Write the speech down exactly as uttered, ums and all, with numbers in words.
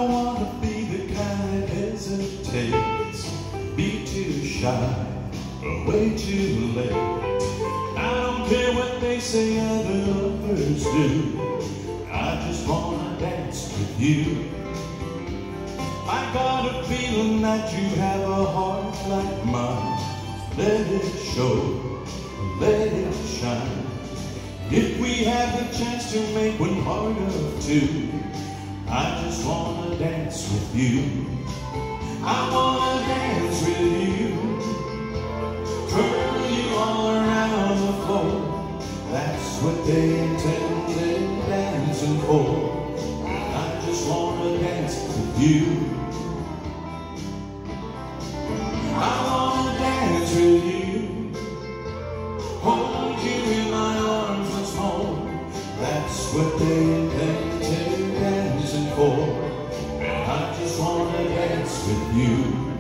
don't wanna be the kind that hesitates, be too shy, or way too late. I don't care what they say other lovers do, I just wanna dance with you. I got a feeling that you have a heart like mine. Let it show, let it shine. If we have the chance to make one heart of two, I just wanna dance with you. I wanna dance with you, twirl you all around the floor. That's what they intended dancing for, and I just wanna dance with you. I wanna dance with you, hold you in my arms once more. That's what they intended dancing for, and I just wanna dance with you.